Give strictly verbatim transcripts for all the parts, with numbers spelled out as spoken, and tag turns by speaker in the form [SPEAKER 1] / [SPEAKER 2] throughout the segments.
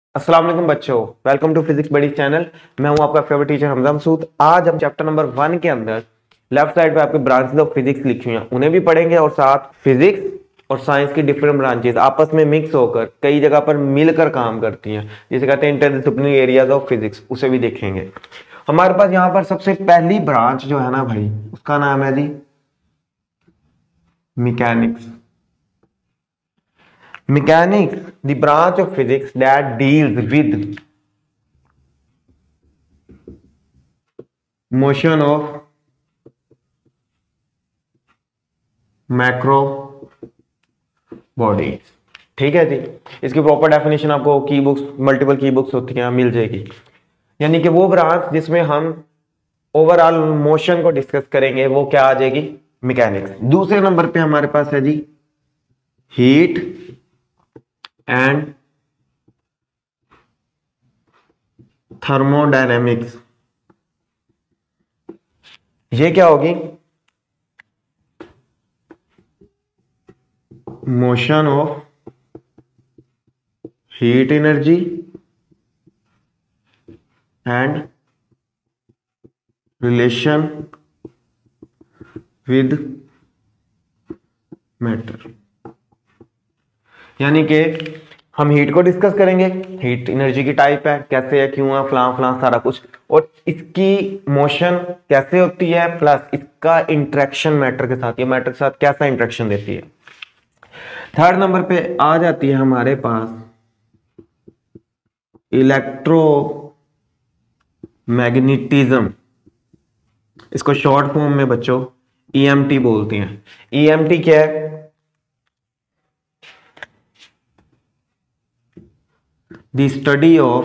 [SPEAKER 1] अस्सलाम वालेकुम बच्चों, welcome to physics buddy channel. मैं हूं आपका फेवरेट टीचर हमजा मसूद। आज हम चैप्टर नंबर वन के अंदर लेफ्ट साइड पे आपके ब्रांचेस ऑफ फिजिक्स लिखी हुई हैं, उन्हें भी पढ़ेंगे और साथ फिजिक्स और साइंस की डिफरेंट ब्रांचेस आपस में मिक्स होकर कई जगह पर मिलकर काम करती हैं, जिसे कहते हैं इंटरडिसिप्लिनरी एरियाज ऑफ फिजिक्स, उसे भी देखेंगे। हमारे पास यहाँ पर सबसे पहली ब्रांच जो है ना भाई, उसका नाम है जी mechanics. Mechanics, the branch of physics that deals with motion of macro bodies। ठीक है जी, इसकी प्रॉपर डेफिनेशन आपको की बुक्स, मल्टीपल की बुक्स होती हैं, मिल जाएगी। यानी कि वो ब्रांच जिसमें हम ओवरऑल मोशन को डिस्कस करेंगे, वो क्या आ जाएगी? मैकेनिक्स। दूसरे नंबर पे हमारे पास है जी हीट एंड थर्मोडायनेमिक्स। ये क्या होगी? Motion of heat energy and relation with matter. यानी कि हम हीट को डिस्कस करेंगे, हीट एनर्जी की टाइप है, कैसे है, क्यों है, फलां फलां सारा कुछ, और इसकी मोशन कैसे होती है, प्लस इसका इंटरेक्शन मैटर के साथ, ये मैटर के साथ कैसा इंटरेक्शन देती है। थर्ड नंबर पे आ जाती है हमारे पास इलेक्ट्रो मैग्नेटिज्म। इसको शॉर्ट फॉर्म में बच्चों ईएमटी बोलते हैं। ईएमटी क्या है? The study of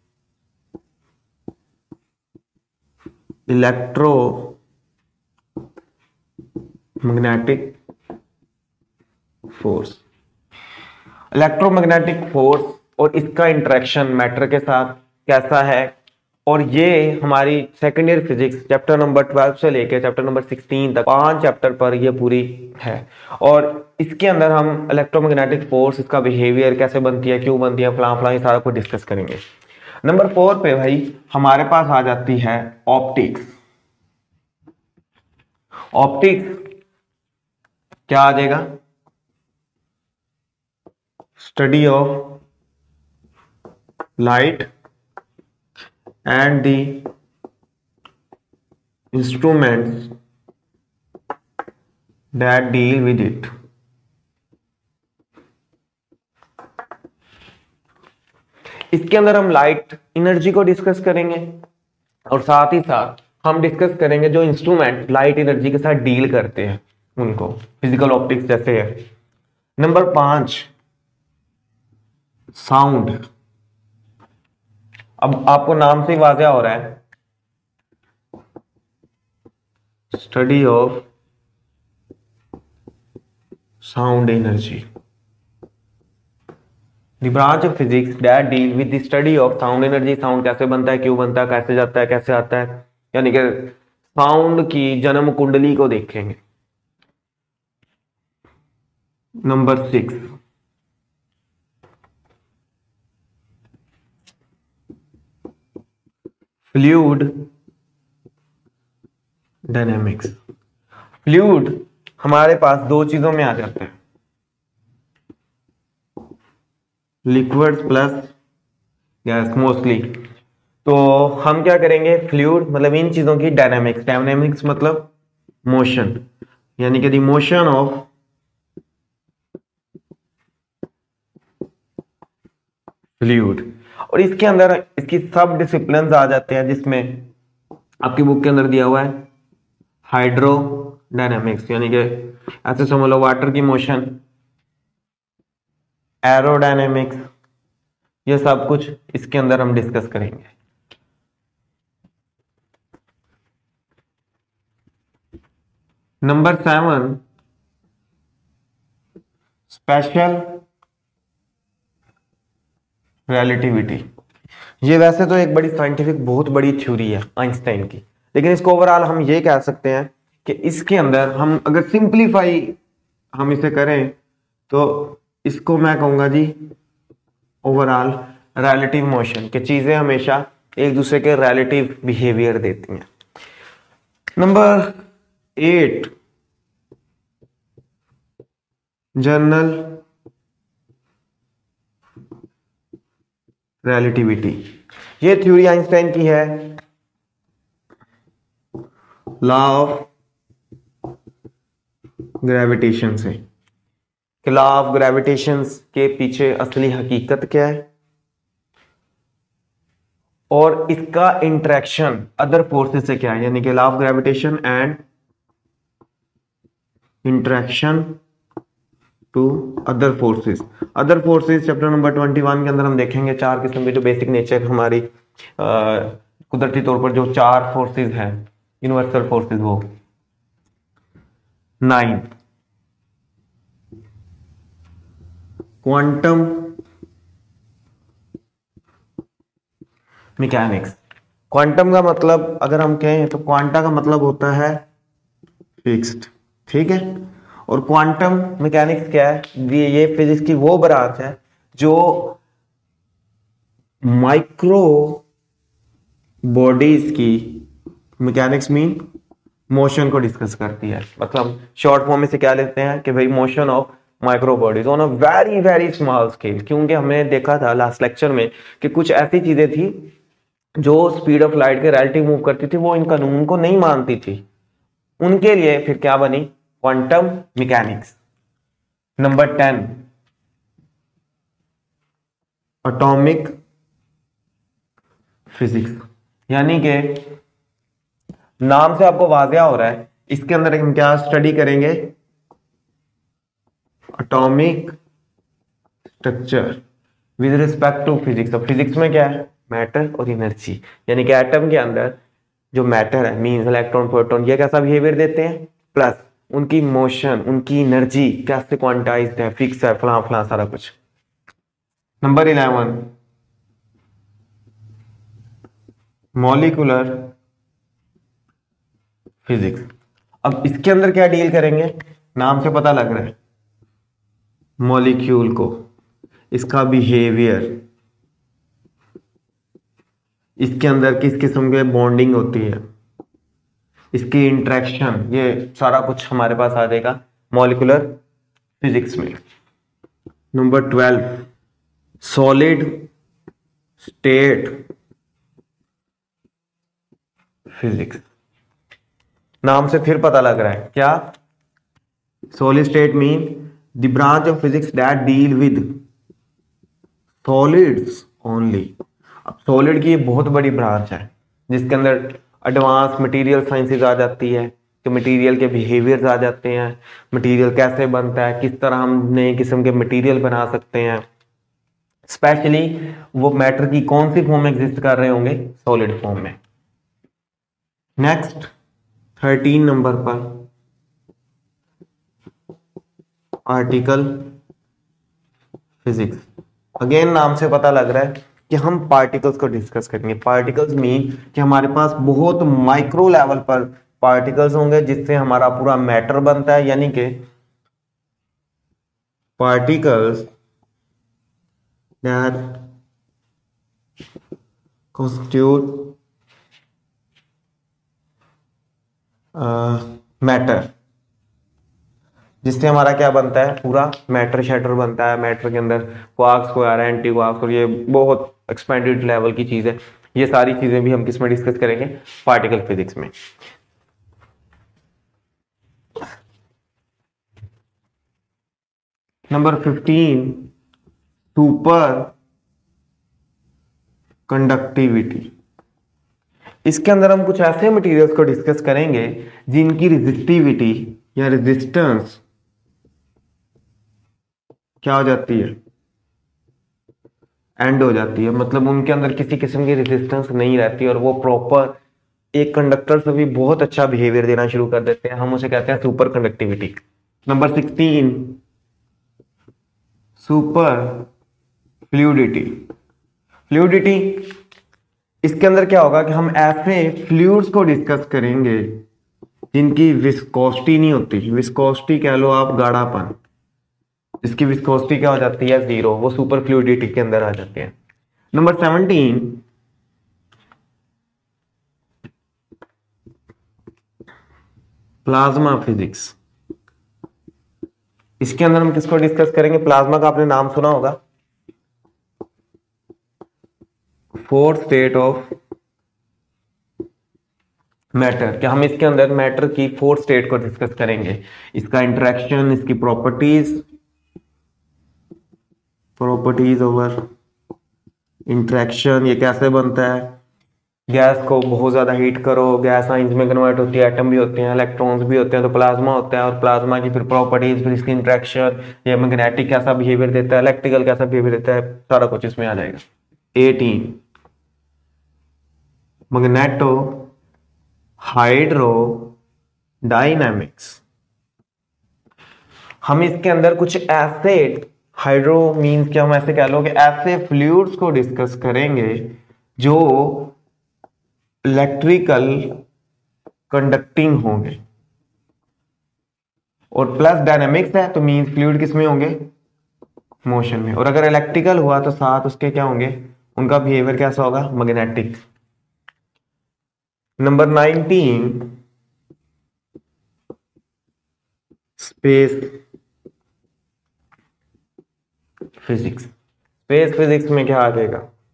[SPEAKER 1] electromagnetic force। Electromagnetic force और इसका इंटरेक्शन मैटर के साथ कैसा है, और ये हमारी second year physics chapter number twelve से लेकर चैप्टर नंबर सिक्सटीन तक पांच चैप्टर पर ये पूरी है। और इसके अंदर हम इलेक्ट्रोमैग्नेटिक फोर्स, इसका बिहेवियर कैसे बनती है, क्यों बनती है, फलां फलां, ये सारा कुछ डिस्कस करेंगे। नंबर फोर पे भाई हमारे पास आ जाती है ऑप्टिक्स। ऑप्टिक्स क्या आ जाएगा? Study of light and the instruments that deal with it। इसके अंदर हम लाइट एनर्जी को डिस्कस करेंगे और साथ ही साथ हम डिस्कस करेंगे जो इंस्ट्रूमेंट लाइट एनर्जी के साथ डील करते हैं उनको, फिजिकल ऑप्टिक्स जैसे है। नंबर पांच साउंड। अब आपको नाम से ही वाज़ेह हो रहा है, study of sound energy. The branch of physics that deal with the study of sound energy. Sound कैसे बनता है, क्यों बनता है, कैसे जाता है, कैसे आता है, यानी कि साउंड की जन्म कुंडली को देखेंगे। Number six fluid dynamics. Fluid हमारे पास दो चीजों में आ जाते हैं, लिक्विड प्लस गैस मोस्टली। तो हम क्या करेंगे, फ्लूइड मतलब इन चीजों की डायनेमिक्स। डायनेमिक्स मतलब मोशन, यानी कि द मोशन ऑफ फ्लूइड। और इसके अंदर इसकी सब डिसिप्लिन आ जाते हैं, जिसमें आपकी बुक के अंदर दिया हुआ है हाइड्रोडायनेमिक्स, यानी कि ऐसे समझ लो वाटर की मोशन, एरोडायनेमिक्स, ये सब कुछ इसके अंदर हम डिस्कस करेंगे। Number seven special relativity. ये वैसे तो एक बड़ी साइंटिफिक बहुत बड़ी थ्योरी है आइंस्टाइन की, लेकिन इसको ओवरऑल हम ये कह सकते हैं कि इसके अंदर हम अगर सिंपलीफाई हम इसे करें तो इसको मैं कहूंगा जी ओवरऑल रिलेटिव मोशन, कि चीजें हमेशा एक दूसरे के रिलेटिव बिहेवियर देती हैं। Number eight, general relativity. ये थ्योरी आइंस्टाइन की है, लॉ ऑफ ग्रेविटेशन से, कि लॉ ऑफ ग्रेविटेशन के पीछे असली हकीकत क्या है और इसका इंटरेक्शन अदर फोर्सेस से क्या है, यानी कि law of gravitation and interaction to other forces. Other forces chapter number twenty one के अंदर हम देखेंगे चार किस्म के जो बेसिक नेचर हमारी कुदरती तौर पर जो चार फोर्सेस हैं यूनिवर्सल फोर्सेस, वो नाइन, क्वांटम मैकेनिक्स। क्वांटम का मतलब अगर हम कहें तो क्वांटा का मतलब होता है फिक्स्ड, ठीक है। और क्वांटम मैकेनिक्स क्या है, ये ये फिजिक्स की वो ब्रांच है जो माइक्रो बॉडीज की मैकेनिक्स मीन मोशन को डिस्कस करती है। मतलब शॉर्ट फॉर्म में से क्या लेते हैं कि भाई motion of micro bodies on a very very small scale, क्योंकि हमने देखा था लास्ट लेक्चर में कि कुछ ऐसी चीजें थी जो स्पीड ऑफ लाइट के रिलेटिव मूव करती थी, वो इन कानून को नहीं मानती थी। उनके लिए फिर क्या बनी, quantum mechanics. Number ten, atomic physics, यानी कि नाम से आपको वाज़िया हो रहा है, इसके अंदर हम क्या स्टडी करेंगे, atomic structure with respect to physics. अब फिजिक्स में क्या है, मैटर और एनर्जी, यानी कि एटम के अंदर जो मैटर है मींस इलेक्ट्रॉन प्रोटॉन, ये कैसा बिहेवियर देते हैं, प्लस उनकी मोशन, उनकी एनर्जी कैसे क्वांटाइज्ड है, फिक्स है, फलां फलां सारा कुछ। Number eleven, molecular physics. अब इसके अंदर क्या डील करेंगे, नाम से पता लग रहा है, मॉलिक्यूल को, इसका बिहेवियर, इसके अंदर किस किस्म के बॉन्डिंग होती है, इसकी इंटरेक्शन, ये सारा कुछ हमारे पास आ जाएगा मॉलिक्यूलर फिजिक्स में। Number twelve, solid state physics. नाम से फिर पता लग रहा है क्या, solid state mean the branch of physics that deal with solids only. अब सॉलिड की ये बहुत बड़ी ब्रांच है जिसके अंदर एडवांस मटेरियल साइंसेज आ जाती है, कि मटेरियल के बिहेवियर्स आ जाते हैं, मटेरियल कैसे बनता है, किस तरह हम नए किस्म के मटेरियल बना सकते हैं, स्पेशली वो मैटर की कौन सी फॉर्म में एग्जिस्ट कर रहे होंगे, सॉलिड फॉर्म में। नेक्स्ट थर्टीन नंबर पर पार्टिकल फिजिक्स। अगेन नाम से पता लग रहा है कि हम पार्टिकल्स को डिस्कस करेंगे। पार्टिकल्स मीन कि हमारे पास बहुत माइक्रो लेवल पर पार्टिकल्स होंगे जिससे हमारा पूरा मैटर बनता है, यानी कि पार्टिकल्स दैट constitute मैटर, जिससे हमारा क्या बनता है, पूरा मैटर शैटर बनता है। मैटर के अंदर क्वार्क्स को आ रहा है, एंटी क्वार्क्स, और ये बहुत एक्सपेंडेड लेवल की चीज है। ये सारी चीजें भी हम किस में डिस्कस करेंगे, पार्टिकल फिजिक्स में। Number fifteen, superconductivity. इसके अंदर हम कुछ ऐसे मटेरियल्स को डिस्कस करेंगे जिनकी रेजिस्टिविटी या रेजिस्टेंस क्या हो जाती है, एंड हो जाती है। मतलब उनके अंदर किसी किस्म की रेजिस्टेंस नहीं रहती और वो प्रॉपर एक कंडक्टर से भी बहुत अच्छा बिहेवियर देना शुरू कर देते हैं। हम उसे कहते हैं superconductivity. Number sixteen, superfluidity. Fluidity, इसके अंदर क्या होगा कि हम ऐसे फ्लूइड्स को डिस्कस करेंगे जिनकी विस्कोसिटी नहीं होती। विस्कोसिटी कह लो आप, गाढ़ापन, जिसकी विस्कोसिटी क्या हो जाती है, जीरो, वो सुपर फ्लूइडिटी के अंदर आ जाते हैं। Number seventeen, plasma physics. इसके अंदर हम किसको डिस्कस करेंगे? प्लाज्मा का आपने नाम सुना होगा, फोर्थ स्टेट ऑफ मैटर। क्या हम इसके अंदर मैटर की फोर्थ स्टेट को डिस्कस करेंगे, इसका इंटरेक्शन, इसकी प्रॉपर्टीज, प्रॉपर्टीज ओवर इंटरेक्शन, ये कैसे बनता है। गैस को बहुत ज्यादा हीट करो, गैस साइंस में कन्वर्ट होती है, एटम भी होते हैं, इलेक्ट्रॉन्स भी होते हैं, तो प्लाज्मा होता है। और प्लाज्मा की फिर प्रॉपर्टीज, फिर इसकी इंटरेक्शन, ये मैग्नेटिक कैसा बिहेवियर देता है, इलेक्ट्रिकल कैसा बिहेवियर देता है, सारा कुछ इसमें आ जाएगा। Eighteen, magnetohydrodynamics. हम इसके अंदर कुछ ऐसे, हाइड्रो मीन्स क्या, हम ऐसे कह लो कि ऐसे फ्लूइड्स को डिस्कस करेंगे जो इलेक्ट्रिकल कंडक्टिंग होंगे। और प्लस डायनामिक्स है तो मीन्स फ्लूइड किसमें होंगे? मोशन में। और अगर इलेक्ट्रिकल हुआ तो साथ उसके क्या होंगे? उनका बिहेवियर कैसा होगा? Magnetic. Number nineteen, space physics. Space physics में क्या आ जाएगा?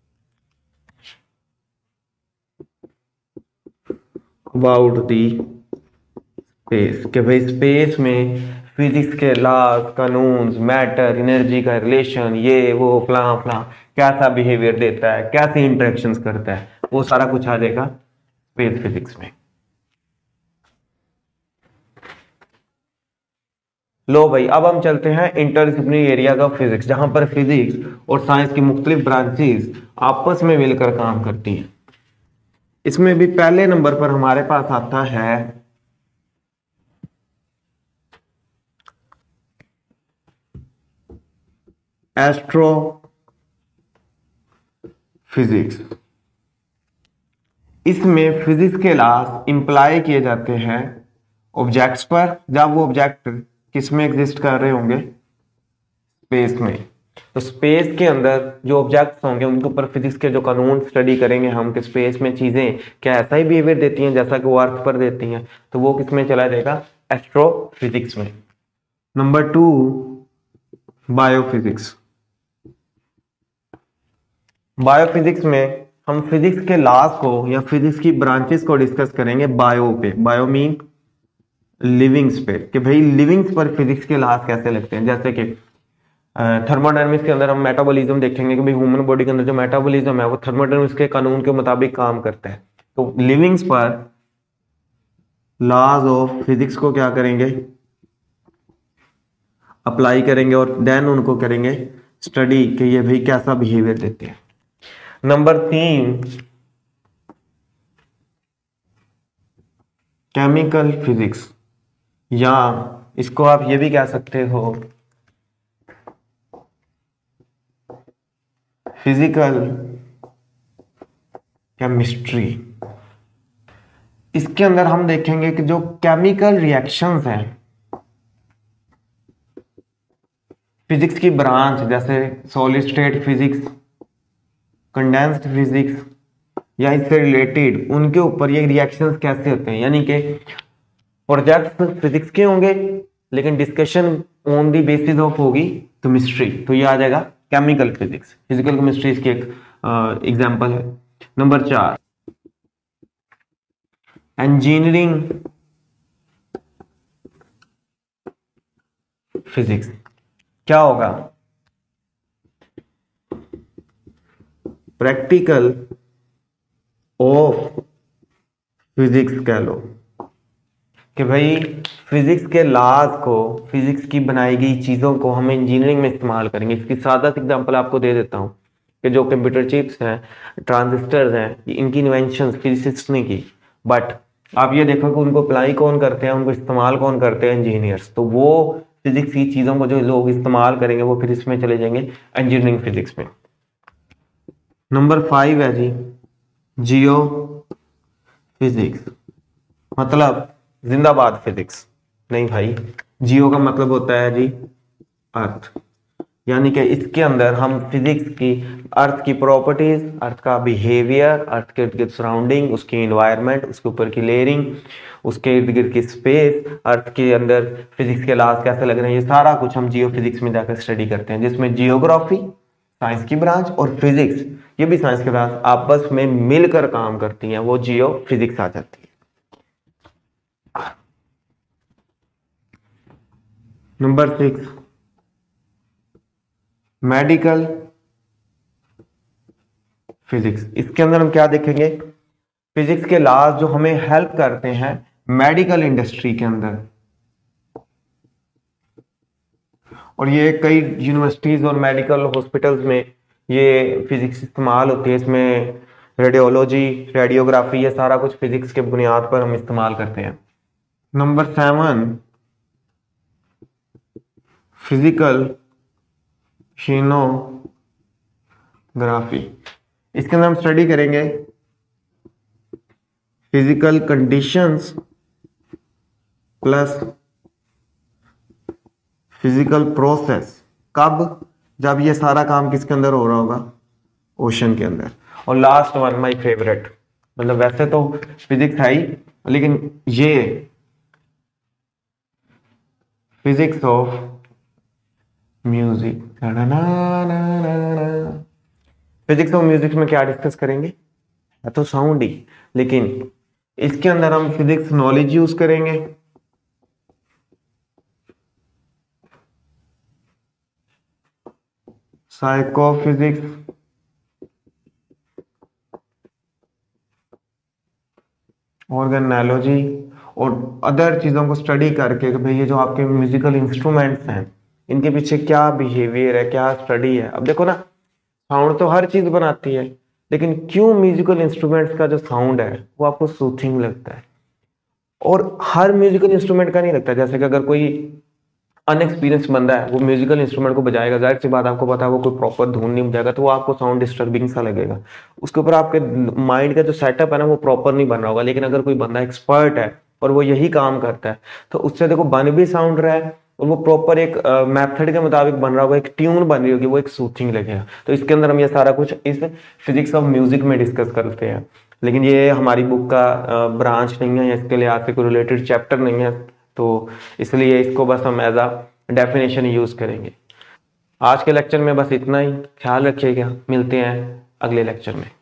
[SPEAKER 1] अबाउट दी स्पेस, कि भाई स्पेस में फिजिक्स के लॉज, कानून, मैटर, एनर्जी का रिलेशन, ये वो फला फला कैसा बिहेवियर देता है, कैसे इंटरेक्शंस करता है, वो सारा कुछ आ जाएगा स्पेस फिजिक्स में। लो भाई, अब हम चलते हैं इंटरडिसिप्लिनरी एरियाज ऑफ फिजिक्स, जहां पर फिजिक्स और साइंस की मुख्तलिफ ब्रांचेस आपस में मिलकर काम करती हैं। इसमें भी पहले नंबर पर हमारे पास आता है एस्ट्रो फिजिक्स। इसमें फिजिक्स के लॉज इंप्लाई किए जाते हैं ऑब्जेक्ट्स पर, जब वो ऑब्जेक्ट किसमें एग्जिस्ट कर रहे होंगे? स्पेस में। तो स्पेस के अंदर जो ऑब्जेक्ट्स होंगे उनके ऊपर फिजिक्स के जो कानून स्टडी करेंगे हम, कि स्पेस में चीजें क्या ऐसा ही बिहेवियर देती हैं जैसा कि वो अर्थ पर देती हैं, तो वो किसमें चला जाएगा? एस्ट्रोफिजिक्स में। Number two, biophysics. बायोफिजिक्स में हम फिजिक्स के लॉज को या फिजिक्स की ब्रांचेस को डिस्कस करेंगे बायो पे। बायो मीन लिविंग्स पे, कि भाई लिविंग्स पर फिजिक्स के लॉज कैसे लगते हैं। जैसे कि थर्मोडायनामिक्स के अंदर हम मेटाबॉलिज्म देखेंगे कि भाई ह्यूमन बॉडी के अंदर जो मेटाबॉलिज्म है वो थर्मोडायनामिक्स के कानून के मुताबिक काम करता है। तो लिविंग्स पर लॉज ऑफ फिजिक्स को क्या करेंगे? अप्लाई करेंगे और देन उनको करेंगे स्टडी कि ये भाई कैसा बिहेवियर देते हैं। नंबर तीन, केमिकल फिजिक्स, या इसको आप ये भी कह सकते हो फिजिकल केमिस्ट्री। इसके अंदर हम देखेंगे कि जो केमिकल रिएक्शंस हैं, फिजिक्स की ब्रांच जैसे solid state physics, condensed physics या इससे रिलेटेड, उनके ऊपर ये रिएक्शंस कैसे होते हैं। यानी कि प्रोजेक्ट्स फिजिक्स के होंगे लेकिन discussion on the basis of होगी केमिस्ट्री, तो ये आ जाएगा केमिकल फिजिक्स। फिजिकल केमिस्ट्री इसकी एक एग्जांपल है। नंबर चार, इंजीनियरिंग फिजिक्स। क्या होगा? प्रैक्टिकल ऑफ फिजिक्स कह लो, कि भाई फिजिक्स के लॉज को, फिजिक्स की बनाई गई चीजों को हम इंजीनियरिंग में इस्तेमाल करेंगे। इसकी सादा एग्जांपल आपको दे देता हूं कि जो कंप्यूटर चिप्स हैं, ट्रांजिस्टर्स हैं, इनकी इन्वेंशन फिजिसिस्ट ने की, बट आप ये देखो कि उनको अप्लाई कौन करते हैं, उनको इस्तेमाल कौन करते हैं? इंजीनियर्स। तो वो फिजिक्स की चीजों को जो लोग इस्तेमाल करेंगे वो फिर इसमें चले जाएंगे इंजीनियरिंग फिजिक्स में। नंबर फाइव है जी जियो फिजिक्स, मतलब जिंदाबाद फिजिक्स नहीं भाई, जियो का मतलब होता है जी अर्थ। यानी कि इसके अंदर हम फिजिक्स की अर्थ की प्रॉपर्टीज, अर्थ का बिहेवियर, अर्थ के इर्द गिर्द सराउंडिंग, उसकी इन्वायरमेंट, उसके ऊपर की लेयरिंग, उसके इर्द गिर्द की स्पेस, अर्थ के अंदर फिजिक्स के लॉज कैसे लग रहे हैं, ये सारा कुछ हम जियो फिजिक्स में जाकर स्टडी करते हैं, जिसमें जियोग्राफी साइंस की ब्रांच और फिजिक्स, ये भी साइंस की ब्रांच आपस में मिलकर काम करती हैं, वो जियो फिजिक्स आ जाती है। Number six, medical physics. इसके अंदर हम क्या देखेंगे, फिजिक्स के लॉज जो हमें हेल्प करते हैं मेडिकल इंडस्ट्री के अंदर, और ये कई यूनिवर्सिटीज और मेडिकल हॉस्पिटल्स में ये फिजिक्स इस्तेमाल होती है। इसमें रेडियोलॉजी, रेडियोग्राफी, ये सारा कुछ फिजिक्स के बुनियाद पर हम इस्तेमाल करते हैं। Number seven, physical oceanography. इसके अंदर हम स्टडी करेंगे physical conditions plus physical process. कब? जब ये सारा काम किसके अंदर हो रहा होगा, ओशन के अंदर। और लास्ट वन माय फेवरेट, मतलब वैसे तो फिजिक्स है ही, लेकिन ये physics of music. Physics of music में क्या डिस्कस करेंगे, है तो साउंड ही, लेकिन इसके अंदर हम फिजिक्स नॉलेज यूज करेंगे, साइकोफिजिक्स, ऑर्गेनोलॉजी और अदर चीजों को स्टडी करके कि भाई ये जो आपके म्यूजिकल इंस्ट्रूमेंट्स हैं इनके पीछे क्या बिहेवियर है, क्या स्टडी है। अब देखो ना, साउंड तो हर चीज बनाती है, लेकिन क्यों म्यूजिकल इंस्ट्रूमेंट्स का जो साउंड है वो आपको सूथिंग लगता है, और हर म्यूजिकल इंस्ट्रूमेंट का नहीं लगता। जैसे कि अगर कोई अनएक्सपीरियंस बंदा है वो म्यूजिकल इंस्ट्रूमेंट को बजाएगा, जाहिर सी बात आपको पता है वो कोई प्रॉपर धुन नहीं बजाएगा, तो वो आपको साउंड डिस्टर्बिंग सा लगेगा। उसके ऊपर आपके माइंड का जो सेटअप है ना वो प्रॉपर नहीं बन रहा होगा। लेकिन अगर कोई बंदा एक्सपर्ट है और वो यही काम करता है, तो उससे देखो बन भी साउंड रहा है और वो प्रॉपर एक मेथड के मुताबिक बन रहा होगा, एक ट्यून बन रही होगी, वो एक सूथिंग लगेगा। तो इसके अंदर हम ये सारा कुछ इस फिजिक्स ऑफ म्यूजिक में डिस्कस करते हैं, लेकिन ये हमारी बुक का ब्रांच नहीं है, इसके लिए आपसे कोई रिलेटेड चैप्टर नहीं है, तो इसलिए इसको बस हम एज अ डेफिनेशन यूज करेंगे। आज के लेक्चर में बस इतना ही, ख्याल रखिएगा, मिलते हैं अगले लेक्चर में।